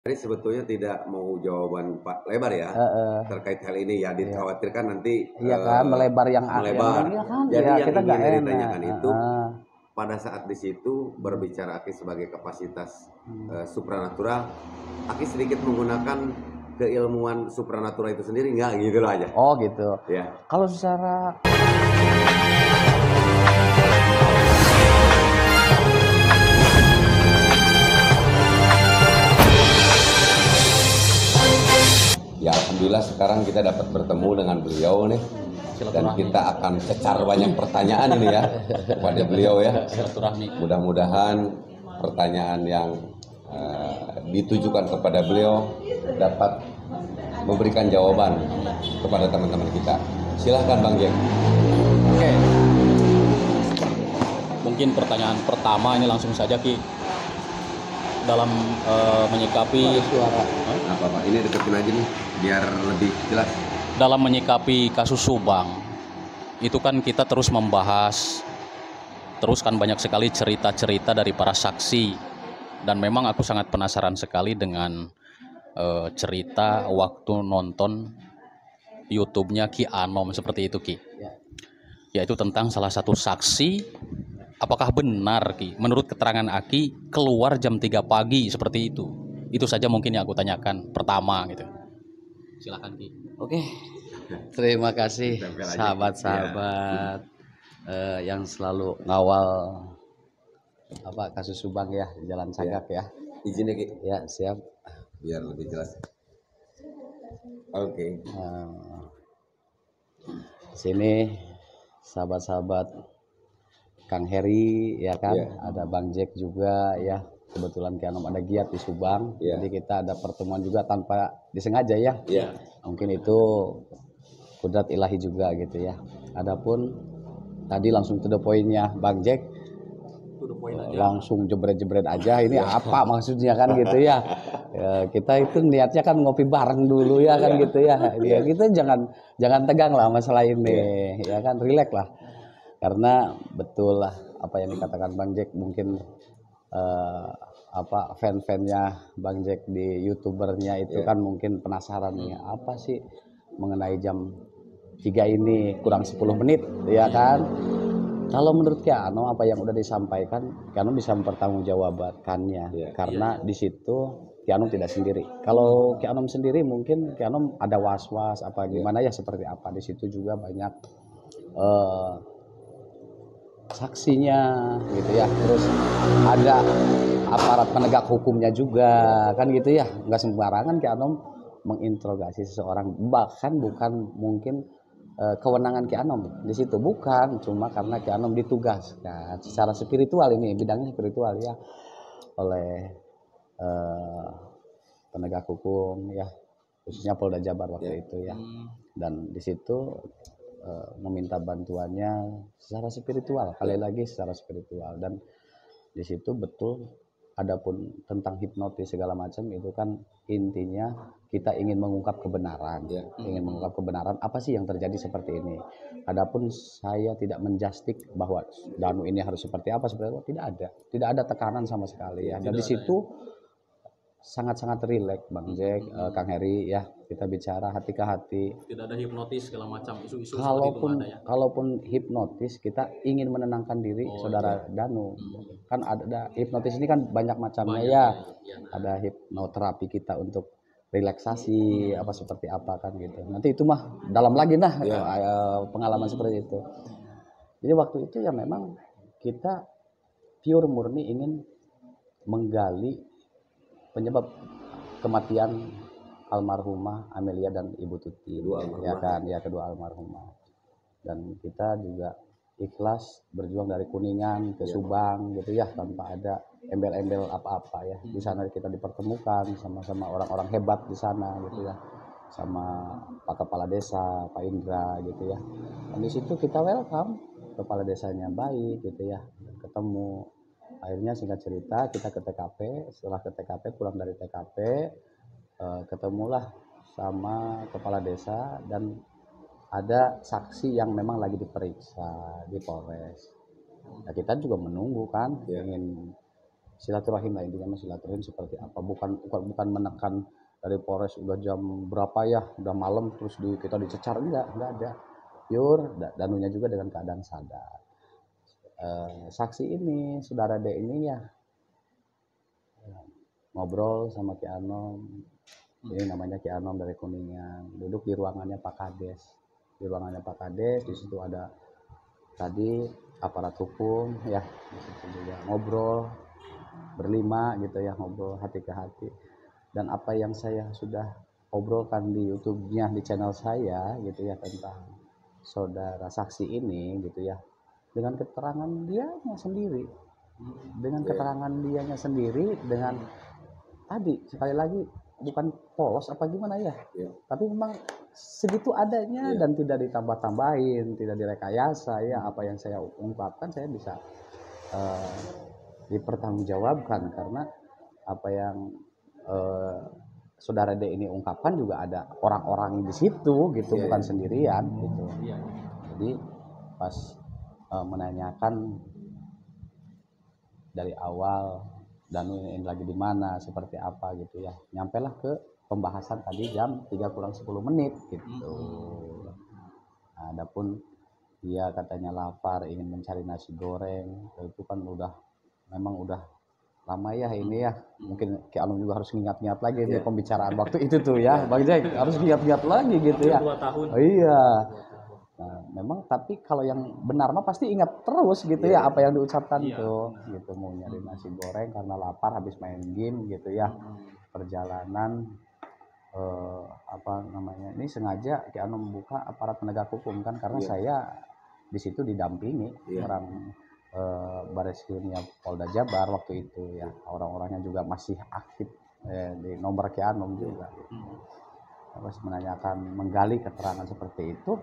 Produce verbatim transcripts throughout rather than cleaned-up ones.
Jadi sebetulnya tidak mau jawaban Pak lebar ya, Heeh. terkait hal ini ya, Iya. dikhawatirkan nanti, Iya kan, eee, melebar yang a yang melebar. iya kan, Jadi ya yang kita ingin nggak Heri enak, tanyakan itu, heeh. pada saat di situ Hmm. berbicara Aki sebagai kapasitas, Hmm. eee, supranatural, Aki sedikit menggunakan keilmuan supranatural itu sendiri nggak? Gitu loh aja. Oh gitu. Ya. Kalau secara Ya alhamdulillah sekarang kita dapat bertemu dengan beliau nih. Dan kita akan cecar banyak pertanyaan ini ya kepada beliau ya. Mudah-mudahan pertanyaan yang uh, ditujukan kepada beliau dapat memberikan jawaban kepada teman-teman kita. Silahkan Bang Jack. Oke. Mungkin pertanyaan pertama ini langsung saja Ki. Dalam uh, menyikapi suara apa Pak? Ini deketin aja nih biar lebih jelas. Dalam menyikapi kasus Subang, itu kan kita terus membahas, terus kan banyak sekali cerita-cerita dari para saksi, dan memang aku sangat penasaran sekali dengan uh, cerita waktu nonton YouTube-nya Ki Anom seperti itu Ki, yaitu tentang salah satu saksi. Apakah benar Ki, menurut keterangan Aki keluar jam tiga pagi seperti itu? Itu saja mungkin yang aku tanyakan pertama gitu. Silakan Ki. Oke, terima kasih sahabat-sahabat uh, yang selalu ngawal apa kasus Subang ya, Jalan Sagak ya. Izin ya Ki. Ya siap. Biar lebih jelas. Oke. Okay. Uh, sini sahabat-sahabat Kang Heri ya kan, yeah. Ada Bang Jack juga ya. Kebetulan Ki Anom ada giat di Subang, yeah. Jadi kita ada pertemuan juga tanpa disengaja ya. Yeah. Mungkin itu kudrat ilahi juga gitu ya. Adapun tadi langsung to the point-nya Bang Jack, langsung jebret-jebret aja. Ini apa maksudnya kan gitu ya. Ya. Kita itu niatnya kan ngopi bareng dulu ya kan yeah. Gitu ya. Ya kita jangan jangan tegang lah masalah ini, yeah. Ya kan, rileks lah. Karena betul lah apa yang dikatakan Bang Jack, mungkin uh, apa fan-fannya Bang Jack di youtubernya itu yeah. Kan mungkin penasaran nih apa sih mengenai jam tiga ini kurang sepuluh menit ya kan. Kalau menurut Ki Anom apa yang udah disampaikan, Ki Anom bisa mempertanggungjawabkannya yeah. Karena yeah. Di situ Ki Anom tidak sendiri. Kalau Ki Anom sendiri mungkin Ki Anom ada was-was apa gimana yeah. Ya seperti apa. Di situ juga banyak uh, saksinya gitu ya, terus ada aparat penegak hukumnya juga kan gitu ya, nggak sembarangan Ki Anom menginterogasi seseorang, bahkan bukan mungkin e, kewenangan Ki Anom di situ, bukan, cuma karena Ki Anom ditugaskan secara spiritual, ini bidangnya spiritual ya, oleh e, penegak hukum ya, khususnya Polda Jabar waktu ya. Itu ya, dan di situ Uh, meminta bantuannya secara spiritual, kali lagi secara spiritual, dan di situ betul. Adapun tentang hipnotis segala macam itu kan intinya kita ingin mengungkap kebenaran, ya. Ingin mengungkap kebenaran apa sih yang terjadi seperti ini. Adapun saya tidak menjustik bahwa Danu ini harus seperti apa, seperti apa, tidak ada, tidak ada tekanan sama sekali ya. Dan di situ sangat-sangat rileks Bang Jack, hmm. uh, Kang Heri ya, kita bicara hati ke hati. Tidak ada hipnotis segala macam isu-isu kalaupun seperti itu ada ya. Kalaupun hipnotis kita ingin menenangkan diri oh, saudara iya. Danu, hmm. Kan ada, ada hipnotis ini kan banyak macamnya banyak, ya. Ya. Ada hipnoterapi kita untuk relaksasi hmm. apa seperti apa kan gitu. Nanti itu mah dalam lagi nah ya. Pengalaman hmm. seperti itu. Jadi waktu itu ya memang kita pure murni ingin menggali penyebab kematian almarhumah Amelia dan Ibu Tuti, ya kan, ya kedua almarhumah. Dan kita juga ikhlas berjuang dari Kuningan ke ya. Subang gitu ya, tanpa ada embel-embel apa-apa ya. Di sana kita dipertemukan sama-sama orang-orang hebat di sana gitu ya, sama Pak Kepala Desa, Pak Indra gitu ya. Dan di situ kita welcome, kepala desanya baik gitu ya, ketemu. Akhirnya singkat cerita kita ke T K P, setelah ke T K P, pulang dari T K P, eh, ketemulah sama kepala desa dan ada saksi yang memang lagi diperiksa di Polres. Nah, kita juga menunggu kan, yeah. Ingin silaturahim lah, intinya silaturahim seperti apa, bukan bukan bukan menekan dari Polres udah jam berapa ya, udah malam terus di, kita dicecar, enggak enggak ada, pure danunya juga dengan keadaan sadar. Uh, saksi ini saudara D ini ya ngobrol sama Ki Anom, ini namanya Ki Anom dari Kuningan, duduk di ruangannya Pak Kades, di ruangannya Pak Kades, di situ ada tadi aparat hukum ya, di situ juga ngobrol berlima gitu ya, ngobrol hati ke hati, dan apa yang saya sudah obrolkan di YouTube-nya, di channel saya gitu ya, tentang saudara saksi ini gitu ya, dengan keterangan dianya sendiri, dengan keterangan dianya sendiri, dengan tadi sekali lagi bukan polos apa gimana ya, yeah. tapi memang segitu adanya, yeah. dan tidak ditambah-tambahin, tidak direkayasa ya, apa yang saya ungkapkan saya bisa uh, dipertanggungjawabkan, karena apa yang uh, saudara D ini ungkapkan juga ada orang-orang di situ gitu, yeah. bukan sendirian gitu. Yeah. Jadi pas uh, menanyakan dari awal Danu ini lagi di mana, seperti apa gitu ya, nyampelah ke pembahasan tadi jam tiga kurang sepuluh menit gitu. Nah, adapun dia katanya lapar, ingin mencari nasi goreng, itu kan udah memang udah lama ya ini ya, mungkin Ki Anom juga harus ingat-ingat lagi yeah. nih pembicaraan waktu itu tuh ya, Bang Jack harus ingat-ingat lagi gitu ya. dua tahun. Oh, iya. Nah, memang tapi kalau yang benar mah pasti ingat terus gitu yeah. ya apa yang diucapkan yeah. tuh gitu, mau nyari nasi goreng karena lapar habis main game gitu ya, perjalanan eh, apa namanya ini sengaja Ki Anom membuka aparat penegak hukum kan, karena yeah. saya di situ didampingi yeah. orang eh, Bareskrimnya Polda Jabar waktu itu ya, orang-orangnya juga masih aktif eh, di nomor Ki Anom juga gitu. Terus menanyakan, menggali keterangan seperti itu.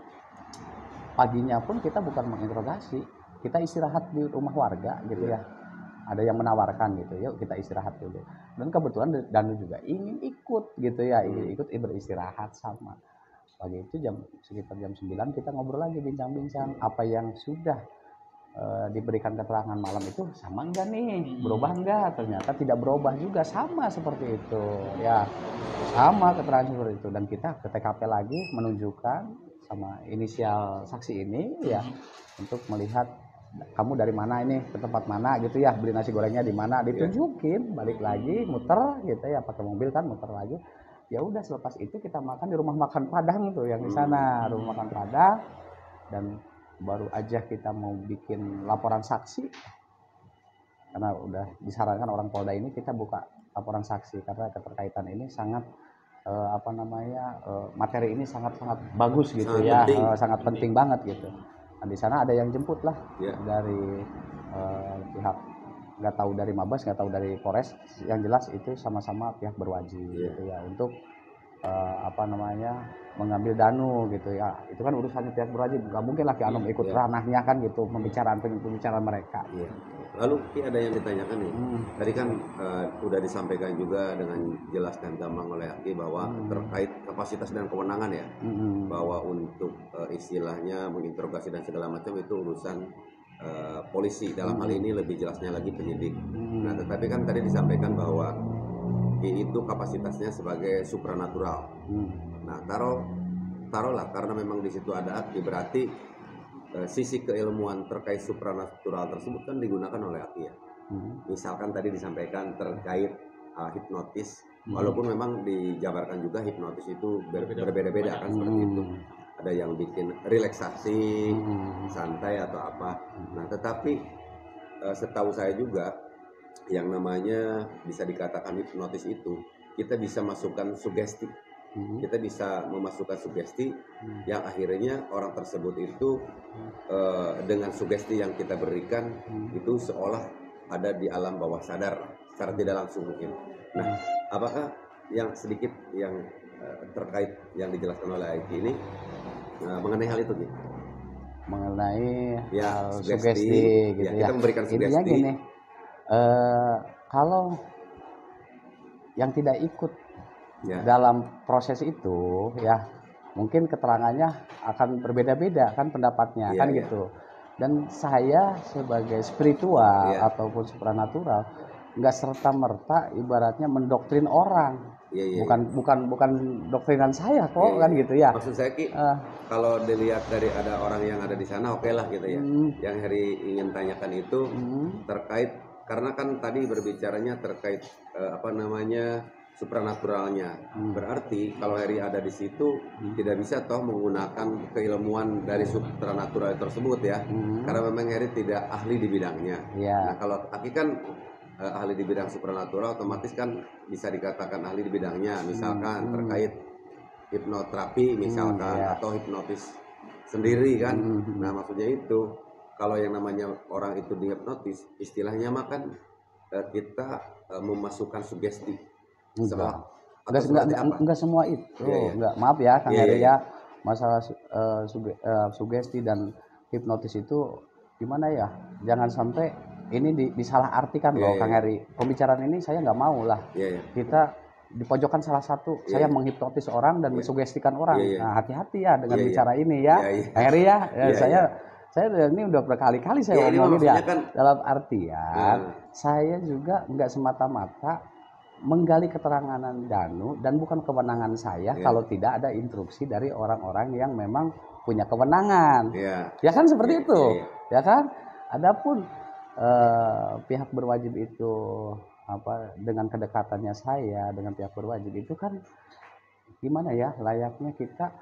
Paginya pun kita bukan menginterogasi, kita istirahat di rumah warga gitu ya. Ada yang menawarkan gitu, yuk kita istirahat dulu. Dan kebetulan Danu juga ingin ikut gitu ya, ingin ikut beristirahat sama. Pagi itu jam sekitar jam sembilan kita ngobrol lagi, bincang-bincang apa yang sudah e, diberikan keterangan malam itu sama enggak nih, berubah enggak? Ternyata tidak berubah juga, sama seperti itu ya, sama keterangan seperti itu. Dan kita ke T K P lagi menunjukkan sama inisial saksi ini ya, untuk melihat kamu dari mana ini, ke tempat mana gitu ya, beli nasi gorengnya di mana, ditunjukin, balik lagi muter gitu ya, pakai mobil kan muter lagi. Ya udah, selepas itu kita makan di rumah makan Padang tuh yang di sana, rumah makan Padang, dan baru aja kita mau bikin laporan saksi karena udah disarankan orang Polda ini kita buka laporan saksi karena keterkaitan ini sangat Uh, apa namanya uh, materi ini sangat-sangat bagus gitu sangat ya, penting. Uh, sangat penting banget gitu. Nah, di sana ada yang jemput lah yeah. dari uh, pihak, nggak tahu dari Mabes, nggak tahu dari Polres, yang jelas itu sama-sama pihak berwajib yeah. gitu ya, untuk uh, apa namanya mengambil Danu gitu ya. Itu kan urusannya pihak berwajib, nggak mungkin lah Ki Anom ikut yeah. ranahnya kan gitu, pembicaraan pembicaraan mereka. Yeah. Lalu Ki, ada yang ditanyakan nih, hmm. tadi kan uh, udah disampaikan juga dengan jelas dan gamblang oleh Aki bahwa hmm. terkait kapasitas dan kewenangan ya, hmm. bahwa untuk uh, istilahnya menginterogasi dan segala macam itu urusan uh, polisi, dalam hmm. hal ini lebih jelasnya lagi penyidik. Hmm. Nah, tetapi kan tadi disampaikan bahwa Ki itu kapasitasnya sebagai supranatural. Hmm. Nah, taruh taruhlah karena memang di situ ada Aki, berarti sisi keilmuan terkait supranatural tersebut kan digunakan oleh Aki ya. Hmm. Misalkan tadi disampaikan terkait uh, hipnotis, hmm. walaupun memang dijabarkan juga hipnotis itu ber berbeda-beda kan, hmm. seperti itu. Ada yang bikin relaksasi, hmm. santai atau apa. Nah, tetapi uh, setahu saya juga yang namanya bisa dikatakan hipnotis itu kita bisa masukkan sugesti. Hmm. Kita bisa memasukkan sugesti hmm. yang akhirnya orang tersebut itu hmm. uh, dengan sugesti yang kita berikan hmm. itu seolah ada di alam bawah sadar secara tidak langsung mungkin. Nah, apakah yang sedikit yang uh, terkait yang dijelaskan oleh Aiki ini uh, mengenai hal itu, gitu? Mengenai ya, sugesti, sugesti gitu ya. Kita ya. memberikan sugesti. Intinya gini, uh, kalau yang tidak ikut ya. dalam proses itu ya, mungkin keterangannya akan berbeda-beda kan pendapatnya, ya, kan ya. gitu. Dan saya sebagai spiritual ya. ataupun supranatural nggak serta merta ibaratnya mendoktrin orang. Iya, iya, bukan iya. bukan bukan doktrinan saya kok, Iya, kan iya. gitu ya. Maksud saya Ki, Uh, kalau dilihat dari ada orang yang ada di sana, oke lah gitu ya. Hmm. Yang Heri ingin tanyakan itu hmm, terkait, karena kan tadi berbicaranya terkait eh, apa namanya supranaturalnya. Hmm. Berarti kalau Heri ada di situ tidak bisa toh menggunakan keilmuan dari supranatural tersebut ya. hmm, Karena memang Heri tidak ahli di bidangnya. ya. Nah kalau Aki kan eh, ahli di bidang supranatural, otomatis kan bisa dikatakan ahli di bidangnya. Misalkan Hmm. terkait hipnoterapi misalkan, Hmm, ya. atau hipnotis sendiri kan. Hmm. Nah maksudnya itu kalau yang namanya orang itu dihipnotis, istilahnya mah kan eh, kita eh, memasukkan sugesti. Enggak. Setelah- atau Enggak, enggak, seperti enggak, apa? enggak semua itu. Iya, iya. Enggak, maaf ya Kang Iya, Heri iya, ya. Masalah eh, suge- eh, sugesti dan hipnotis itu gimana ya? Jangan sampai ini di, disalahartikan Iya, loh iya, Kang iya. Heri. Pembicaraan ini saya nggak mau lah. Iya, iya. Kita di pojokan salah satu, Iya, saya iya. menghipnotis orang dan Iya. mensugestikan orang. Iya, iya. Nah, hati-hati ya dengan Iya, iya. bicara ini ya. Iya, iya. Kang Heri ya. Ya, Iya, saya iya. saya ini udah berkali-kali saya Iya, ini ngomongin ya. maksudnya kan- Dalam artian Nah. saya juga nggak semata-mata menggali keterangan Danu dan bukan kewenangan saya Iya. kalau tidak ada instruksi dari orang-orang yang memang punya kewenangan. Iya. Ya kan seperti Iya, itu. iya, Ya kan? Adapun eh, pihak berwajib itu apa dengan kedekatannya saya dengan pihak berwajib itu kan gimana ya, layaknya kita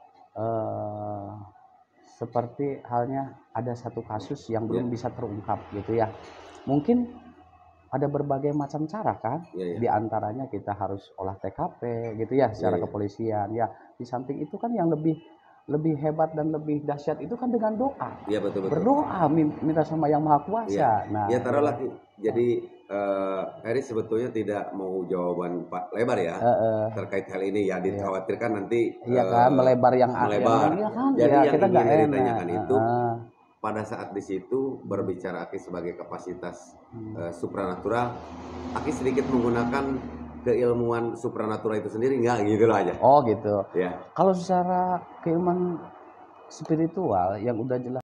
eh, seperti halnya ada satu kasus yang belum Iya. bisa terungkap gitu ya. Mungkin ada berbagai macam cara kan, Iya, iya. di antaranya kita harus olah T K P gitu ya secara Iya, iya. kepolisian ya. Di samping itu kan yang lebih lebih hebat dan lebih dahsyat itu kan dengan doa. Iya betul betul. Berdoa min- minta sama yang maha kuasa. Nah, Ya taruhlah Ki. Jadi eh Heri sebetulnya tidak mau jawaban Pak lebar ya eh, eh, terkait hal ini ya, dikhawatirkan nanti iya eh, kan melebar yang melebar. yang, iya kan? Jadi Ya, yang kita ingin nggak Heri enak. tanyakan itu Eh, eh. pada saat di situ berbicara Aki sebagai kapasitas eh, supranatural, Aki sedikit menggunakan keilmuan supranatural itu sendiri nggak gitu loh aja. Oh gitu. Ya. Kalau secara keilmuan spiritual yang udah jelas